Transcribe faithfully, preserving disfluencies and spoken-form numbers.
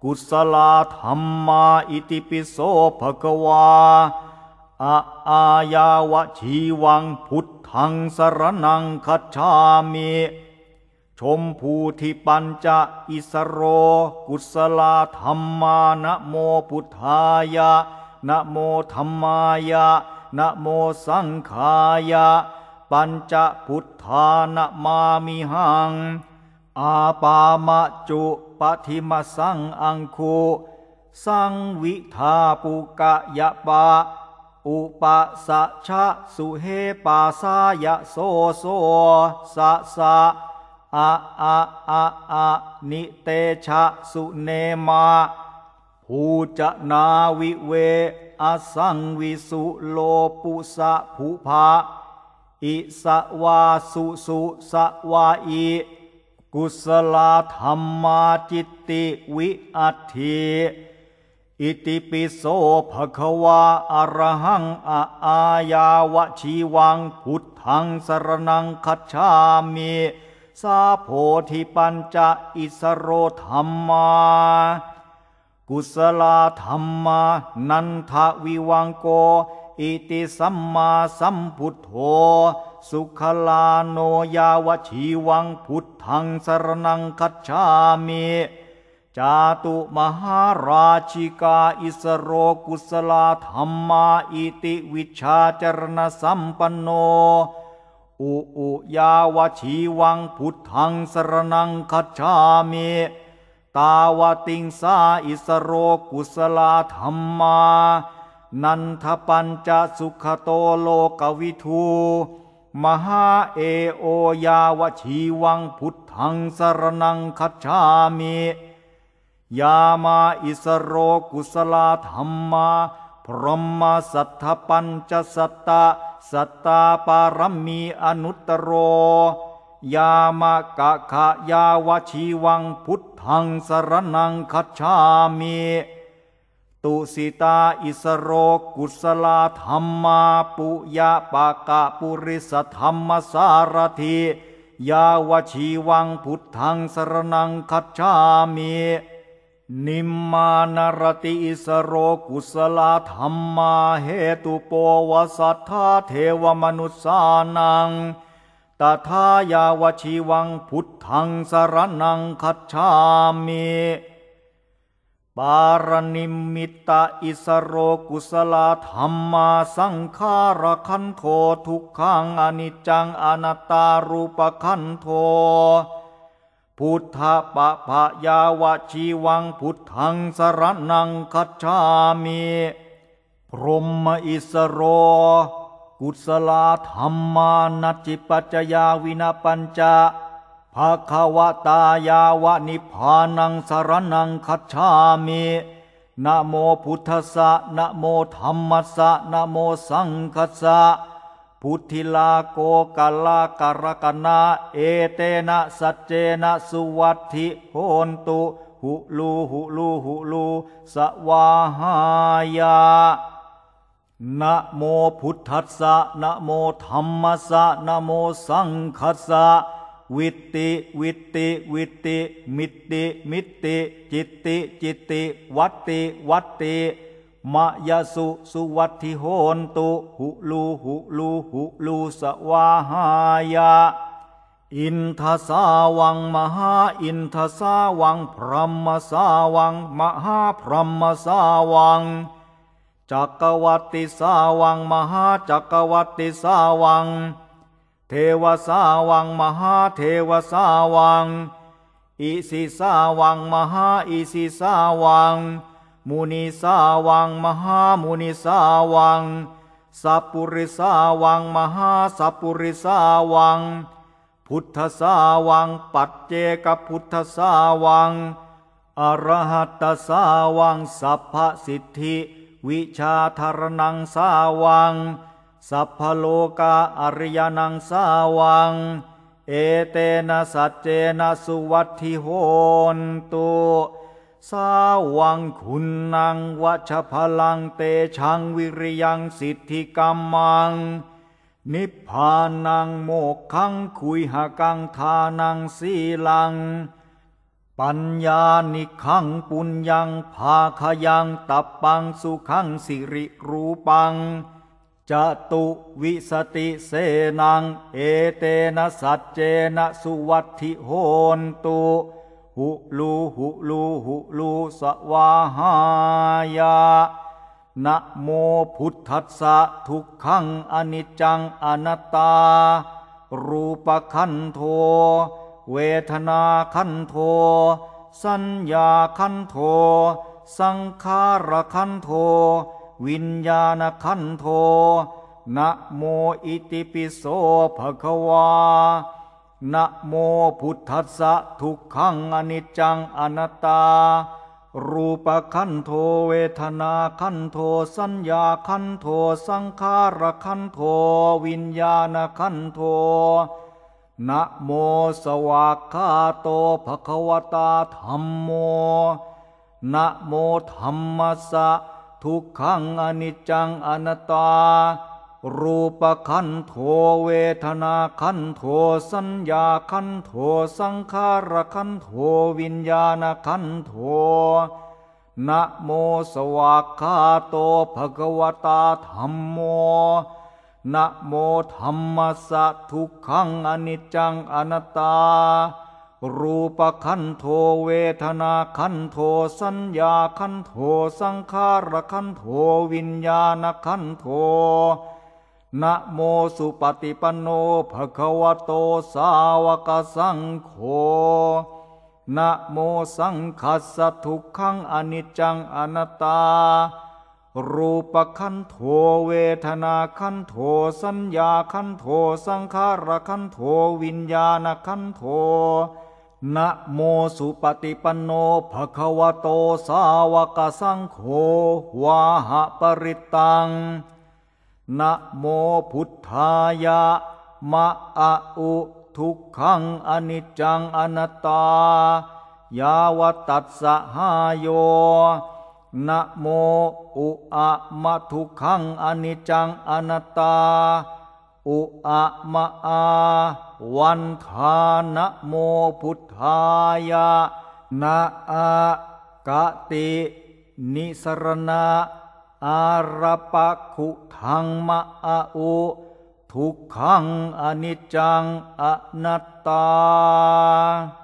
กุศลธรรมาอิติปิโสภควาอะอายาวชีวังพุทธังสรณังคัจฉามิชมพูทิปัญจอิสโรกุศลธรรมานะโมพุทธายะนะโมธัมมายะนะโมสังฆายะปัญจพุทธานะมามิหังอาปามะจุปฏิมสังอังคุสังวิทาปุกะยะปะอุปสัชชะสุเฮปาสายะโสโสสะสะอะอะอะอะนิเตชะสุเนมาภูจนาวิเวอสังวิสุโลปุสะภูภาอิสวาสุสุสวาอิกุศลธรรมาจิตติวิอัตถิอิติปิโสภควาอรหังอะอายาวชีวังพุทธังสรณังคัจฉามิสาโพธิปัญจอิสโรธรรมากุศลธรรมานันทวิวังโกอิติสัมมาสัมพุทโธสุขลาโนยาวชีวังพุทธังสรณังคัจฉามิจาตุมหาราชิกาอิสโรกุศลธรรมาอิติวิชชาจรณสัมปันโนอุอุยาวชีวังพุทธังสรณังคัจฉามิตาวติงสาอิสโรกุศลธรรมานันทปัญจสุขโตโลกวิทูมหาเอโอยาวชีวังพุทธังสรณังคัจฉามิยามาอิสโรกุศลธรรมาพรหมสัทธปัญจสัตตะสัตตาปารมีอนุตตโรยามกะขะยาวชีวังพุทธังสรณังคัจฉามิตุสิตาอิสโรกุศลธรรมาปุยะปะกะปุริสธรรมสารถิยาวชีวังพุทธังสรณังคัจฉามินิมมานรติอิสโรกุศลธรรมาเหตุโปวสัทธาเทวมนุสสานังตถายาวชีวังพุทธังสรณังคัจฉามิปารณิมมิตาอิสโรกุศลธรรมาสังขารขันโททุกขังอนิจจังอนัตตารูปขันโทพุทธปะภะยาวชีวังพุทธังสรณังคัจฉามิพรหมอิสโรกุศลธรรมานัจจิปัจจยาวินาปัญจภควตายาวนิพพานังสรณังคัจฉามินะโมพุทธัสสะนะโมธัมมัสสะนะโมสังคัสสะพุทธิลาโกกัลลาการกนาเอเตนะสัจเจนะสุวัตถิโหนตุหุลูหุลูหุลูสวาหายานะโมพุทธัสสะนะโมธัมมัสสะนะโมสังคัสสะวิตติวิตติวิตติมิตติมิตติจิตติจิตติวัตติวัตติมะยะสุสุวัตถิโหนตุหุลูหุลูหุลูสวาหายาอินทสาวังมหาอินทสาวังพรหมสาวังมหาพรหมสาวังจักรวัติสาวังมหาจักรวัติสาวังเทวสาวังมหาเทวสาวังอิสิสาวังมหาอิสิสาวังมุนีสาวังมหามุนีสาวังสัพปุริสาวังมหาสัพปุริสาวังพุทธสาวังปัจเจกพุทธสาวังอรหัตสาวังสัพพสิทธิวิชาธารนังสาวังสัพพโลกาอริยนังสาวังเอเตนะสัจเจนะสุวัตถิโหนตุสาวังคุณนังวัชพลังเตชังวิริยังสิทธิกัมมังนิพพานังโมกขังคุยหกังทานังสีลังปปัญญานิขังปุญญังภาคยังตับปังสุขังสิริรูปังจตุวิสติเสนังเอเตนะสัจเจนะสุวัตถิโหนตุหุลูหุลูหุลูสวาหายานะโมพุทธัสสะทุกขังอนิจจังอนัตตารูปขันโธเวทนาขันโธสัญญาขันโธสังขารขันโธวิญญาณขันโธนะโมอิติปิโสภะคะวานะโมพุทธัสสะทุกขังอนิจจังอนัตตารูปขันโธเวทนาขันโธสัญญาขันโธสังขารขันโธวิญญาณขันโธนะโมสวากขาโตภะคะวตาธัมโมนะโมธัมมัสสะทุกขังอนิจจังอนัตตารูปขันโธเวทนาขันโธสัญญาขันโธสังขารขันโธวิญญาณขันโธนะโมสวากขาโตภะคะวตาธัมโมนะโมธัมมัสสะทุกขังอนิจจังอนัตตารูปขันโธเวทนาขันโธสัญญาขันโธสังขารขันโธวิญญาณขันโธนะโมสุปฏิปันโนภะคะวะโตสาวกสังโฆนะโมสังคัสสะทุกขังอนิจจังอนัตตารูปขันโธเวทนาขันโธสัญญาขันโธสังขารขันโธวิญญาณขันโธนะโมสุปฏิปันโนภะคะวะโตสาวกสังโฆวาหะปริตตังนะโมพุทธายะมะอะอุทุกขังอนิจจังอนัตตายาวตัสสะหายโยนะโมอุอะมะทุกขังอนิจจังอนัตตาอุอะมะอาวันทานะโมพุทธายะนะอากตินิสรณะอาระปะขุทังมะอะอุทุกขังอนิจจังอนัตตา